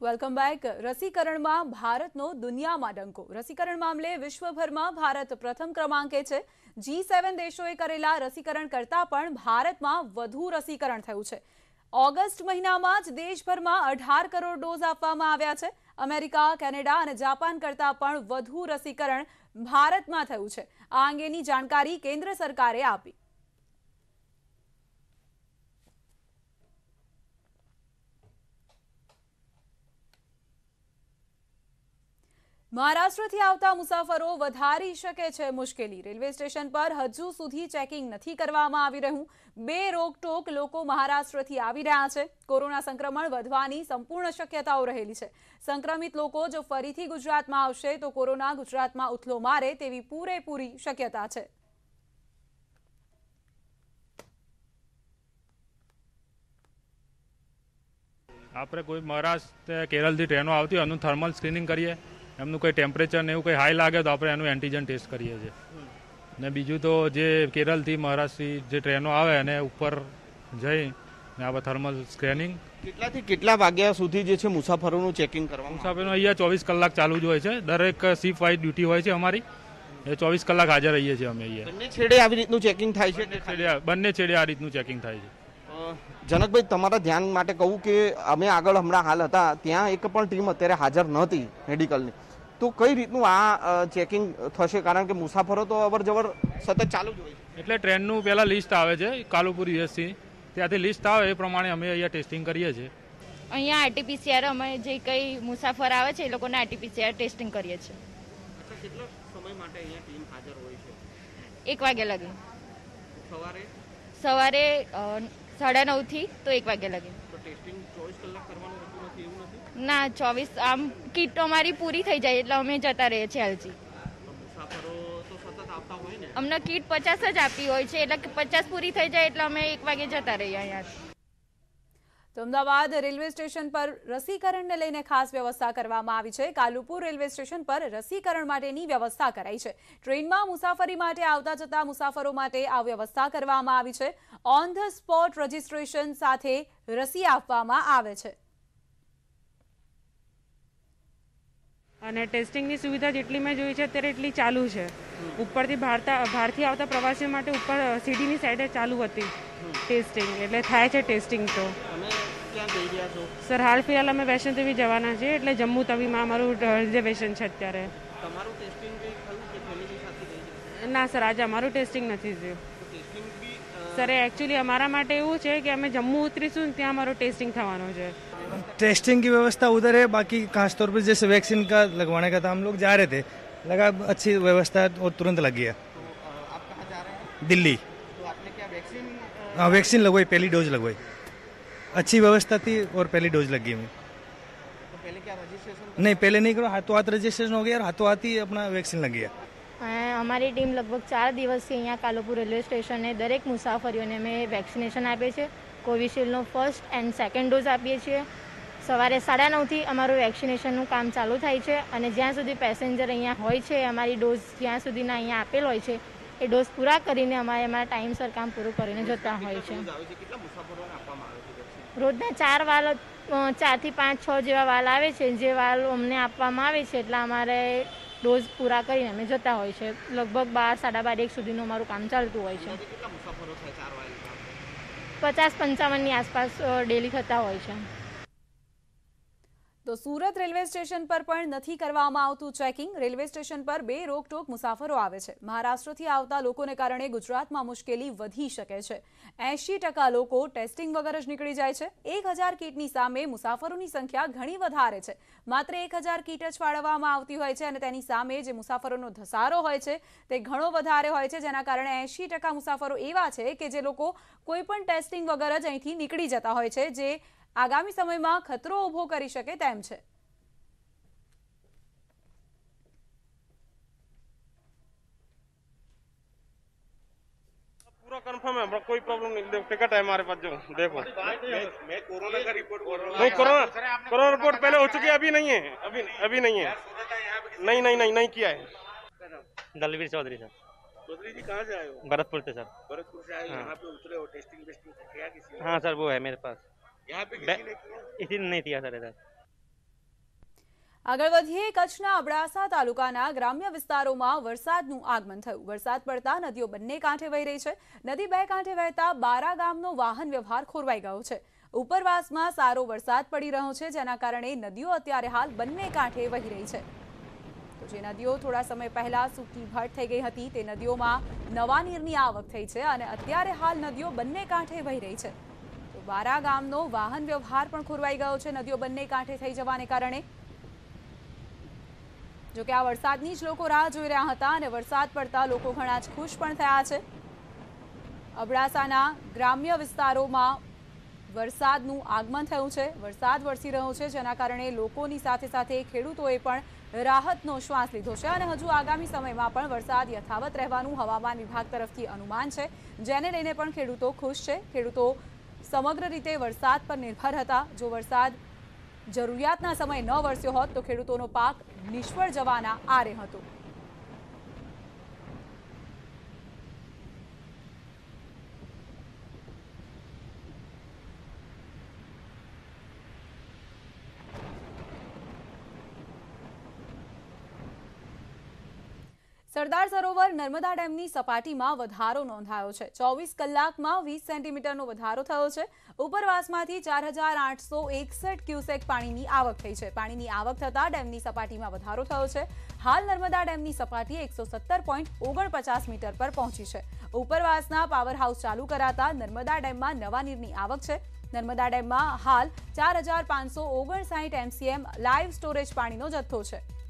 Welcome back. રસીકરણમાં ભારતનો દુનિયામાં ડંકો. રસીકરણ મામલે વિશ્વભરમાં ભારત પ્રથમ ક્રમાંકે છે. G7 દેશોએ કરેલા રસીકરણ કરતાં પણ ભારતમાં વધુ રસીકરણ થયું છે. ઓગસ્ટ મહિનામાં જ દેશભરમાં 18 કરોડ ડોઝ આપવામાં આવ્યા છે. અમેરિકા, કેનેડા અને જાપાન કરતાં પણ વધુ રસીકરણ ભારતમાં થયું છે. આ અંગેની જાણકારી કેન્દ્ર સરકારે આપી. મહારાષ્ટ્રથી આવતા મુસાફરો વધારી શકે છે મુશ્કેલી. રેલવે સ્ટેશન પર હજુ સુધી ચેકિંગ નથી કરવામાં આવી રહ્યું. બે રોકટોક લોકો મહારાષ્ટ્રથી આવી રહ્યા છે. કોરોના સંક્રમણ વધવાની સંપૂર્ણ શક્યતાઓ રહેલી છે. સંક્રમિત લોકો જો ફરીથી ગુજરાતમાં આવશે તો કોરોના ગુજરાતમાં ઉથલો મારે તેવી પૂરેપૂરી શક્યતા છે. આપણે કોઈ મહારાષ્ટ્ર કેરળથી ટ્રેનો આવતી હોય એનું થર્મલ સ્ક્રીનિંગ કરીએ. એમનું કોઈ ટેમ્પરેચર ને એવું કંઈ હાઈ લાગે તો આપણે એનું એન્ટીજન ટેસ્ટ કરીએ છીએ. ને બીજું તો જે કેરળથી મહારાષ્ટ્રથી જે ટ્રેનો આવે એને ઉપર જઈ ને આપણે થર્મલ સ્કેનિંગ. કેટલાથી કેટલા વાગ્યા સુધી જે છે મુસાફરોનું ચેકિંગ કરવામાં? મુસાફરોનું અહીંયા 24 કલાક ચાલુ જ હોય છે. દરેક શિફ્ટ વાઇઝ ડ્યુટી હોય છે અમારી. એ 24 કલાક હાજર રહીએ છીએ અમે અહીંયા. બંને છેડે આવી રીતનું ચેકિંગ થાય છે? બંને છેડે આ રીતનું ચેકિંગ થાય છે. જનકભાઈ, તમારા ધ્યાન માટે કહું કે અમે આગળ હમણાં હાલ હતા ત્યાં એક પણ ટીમ અત્યારે હાજર નહોતી મેડિકલની. તો કઈ રીતનું આ ચેકિંગ થશે? કારણ કે મુસાફરો તો અવર જવર સતત ચાલુ જ હોય છે. એટલે ટ્રેનનું પહેલાં લિસ્ટ આવે છે કાલુપુર યુએસથી. ત્યાંથી લિસ્ટ આવે એ પ્રમાણે અમે અહીંયા ટેસ્ટિંગ કરીએ છીએ. અહીંયા આરટીપીસીઆર અમે જે કંઈ મુસાફર આવે છે એ લોકોને આરટીપીસીઆર ટેસ્ટિંગ કરીએ છીએ. કેટલો સમય માટે અહીંયા ટીમ હાજર હોય છે? 1 વાગે લગી. સવારે 9:30 થી તો 1 વાગે લગી. ટેસ્ટિંગ 24 કલાક કરવાનું હોતું નથી એવું નથી? ના, 24 આમ કીટ અમારી પૂરી થઈ જાય એટલે અમે જતા રહીએ છીએ એલજી. મુસાફરો તો સતત આવતા હોય ને? અમને કીટ 50 જ આપી હોય છે એટલે 50 પૂરી થઈ જાય એટલે અમે 1 વાગે જતા રહીએ અહીંયાથી. તો અમદાવાદ રેલવે સ્ટેશન પર રસીકરણને લઈને ખાસ વ્યવસ્થા કરવામાં આવી છે. કાલુપુર રેલવે સ્ટેશન પર રસીકરણ માટેની વ્યવસ્થા કરાઈ છે. ટ્રેનમાં મુસાફરી માટે આવતા જતા મુસાફરો માટે આ વ્યવસ્થા કરવામાં આવી છે. ઓન ધ સ્પોટ રજીસ્ટ્રેશન સાથે રસી આપવામાં આવે છે. અને ટેસ્ટિંગની સુવિધા જેટલી મેં જોઈ છે અત્યારે એટલી ચાલુ છે. ઉપરથી બહારથી આવતા પ્રવાસીઓ માટે ઉપર સીડીની સાઈડે ચાલુ હતી ટેસ્ટિંગ, એટલે થાય છે ટેસ્ટિંગ. તો સર હાલ ફિલહાલ અમે વૈષ્ણોદેવી જવાના છીએ એટલે જમ્મુ તવીમાં અમારું રિઝર્વેશન છે અત્યારે. ના સર, આજે અમારું ટેસ્ટિંગ નથી થયું. સર એકચ્યુઅલી અમારા માટે એવું છે કે અમે જમ્મુ उतरीશું ત્યાં અમારું टेस्टिंग થવાનું છે. टेस्टिंग की व्यवस्था उधर है, बाकी खास तौर पर जैसे वैक्सीन का लगवाने का था, हम लोग जा रहे थे, लगा अच्छी व्यवस्था और तुरंत लग गया. आप कहाँ जा रहे हैं? दिल्ली. तो आपने क्या वैक्सीन? हाँ, वैक्सीन लगवाई, पहली डोज लगवाई. अच्छी व्यवस्था थी और पहली डोज लग गई हमें. तो पहले क्या रजिस्ट्रेशन? नहीं, पहले नहीं करो, हाथों हाथ रजिस्ट्रेशन हो गया और हाथों हाथ ही अपना वैक्सीन लग गया. અમારી ટીમ લગભગ 4 દિવસથી અહીંયા કાલુપુર રેલવે સ્ટેશને દરેક મુસાફરીઓને અમે વેક્સિનેશન આપીએ છીએ. કોવિશિલ્ડનો ફર્સ્ટ એન્ડ સેકન્ડ ડોઝ આપીએ છીએ. સવારે 9:30 થી અમારું વેક્સિનેશનનું કામ ચાલુ થાય છે અને જ્યાં સુધી પેસેન્જર અહીંયા હોય છે, અમારી ડોઝ જ્યાં સુધીના અહીંયા આપેલ હોય છે એ ડોઝ પૂરા કરીને અમારે અમારા ટાઈમસર કામ પૂરું કરીને જતા હોય છે. રોજના 4 વાલ 4 થી 5 6 જેવા વાલ આવે છે. જે વાલ અમને આપવામાં આવે છે એટલે અમારે ડોઝ પૂરા કરીને અમે જતા હોય છે. લગભગ 12 12:30 1 સુધીનું અમારું કામ ચાલતું હોય છે. 50-55ની આસપાસ ડેલી થતા હોય છે. તો સુરત રેલવે સ્ટેશન પર પણ નથી કરવામાં આવતું ચેકિંગ. રેલવે સ્ટેશન પર બે રોકટોક મુસાફરો આવે છે. મહારાષ્ટ્રથી આવતા લોકોને કારણે ગુજરાતમાં મુશ્કેલી વધી શકે છે. 80% લોકો ટેસ્ટિંગ વગર જ નીકળી જાય છે. 1000 કીટની સામે મુસાફરોની સંખ્યા ઘણી વધારે છે. માત્ર 1000 કીટ જ ફાળવવામાં આવતી હોય છે અને તેની સામે જે મુસાફરોનો ધસારો હોય છે તે ઘણો વધારે હોય છે, જેના કારણે 80% મુસાફરો એવા છે કે જે લોકો કોઈ પણ ટેસ્ટિંગ વગર જ અહીંથી નીકળી જતા હોય છે, જે આગામી સમયમાં ખતરો ઊભો કરી શકે તેમ છે. पूरा कंफर्म है, कोई प्रॉब्लम नहीं. टिकट है हमारे पास, जो देखो. मैं कोरोना का रिपोर्ट बोल रहा हूँ. नहीं, कोरोना रिपोर्ट पहले हो चुकी है, अभी नहीं है. अभी नहीं है. नहीं किया है. दलवीर चौधरी सर. चौधरी जी कहाँ से आए हो? भरतपुर से सर. भरतपुर से आए हो. यहाँ पे उतरे हो, टेस्टिंग किया किसी ने? हाँ सर, वो है मेरे पास. यहाँ पे किसी ने किया? इसी ने नहीं किया सर इधर. આગળ વધીએ કચ્છના અબડાસા તાલુકાના ગ્રામ્ય વિસ્તારોમાં વરસાદનું આગમન થયું. વરસાદ પડતા નદીઓ બંને કાંઠે વહી રહી છે. નદી બે કાંઠે વહેતા બારા ગામનો વાહન વ્યવહાર ખોરવાઈ ગયો છે. ઉપરવાસમાં સારો વરસાદ પડી રહ્યો છે, જેના કારણે નદીઓ અત્યારે હાલ બંને કાંઠે વહી રહી છે. તો જે નદીઓ થોડા સમય પહેલા સૂકી ભટ થઈ ગઈ હતી તે નદીઓમાં નવા નીરની આવક થઈ છે અને અત્યારે હાલ નદીઓ બંને કાંઠે વહી રહી છે. તો બારા ગામનો વાહન વ્યવહાર પણ ખોરવાઈ ગયો છે નદીઓ બંને કાંઠે થઈ જવાને કારણે. જો કે આ વરસાદની જ લોકો રાહ જોઈ રહ્યા હતા અને વરસાદ પડતા લોકો ઘણા જ ખુશ પણ થયા છે. અબડાસાના ગ્રામ્ય વિસ્તારોમાં વરસાદનું આગમન થયું છે. વરસાદ વરસી રહ્યો છે, જેના કારણે લોકોની સાથે સાથે ખેડૂતોએ પણ રાહતનો શ્વાસ લીધો છે અને હજુ આગામી સમયમાં પણ વરસાદ યથાવત રહેવાનું હવામાન વિભાગ તરફથી અનુમાન છે, જેને લઈને પણ ખેડૂતો ખુશ છે. ખેડૂતો સમગ્ર રીતે વરસાદ પર નિર્ભર હતા. જો વરસાદ જરૂરિયાતના સમય ન વરસ્યો હોત તો ખેડૂતોનો પાક નિષ્ફળ જવાના આરે હતો. સરદાર સરોવર નર્મદા ડેમની સપાટીમાં વધારો નોંધાયો છે. 24 કલાકમાં 20 સેન્ટીમીટરનો વધારો થયો છે. ઉપરવાસમાંથી 4861 ક્યુસેક પાણીની આવક થઈ છે. પાણીની આવક થતાં ડેમની સપાટીમાં વધારો થયો છે. હાલ નર્મદા ડેમની સપાટી 117.49 મીટર પર પહોંચી છે. ઉપરવાસના પાવર હાઉસ ચાલુ કરાતા નર્મદા ડેમમાં નવા નીરની આવક છે. નર્મદા ડેમમાં હાલ 4559 MCM લાઇવ સ્ટોરેજ પાણીનો જથ્થો છે.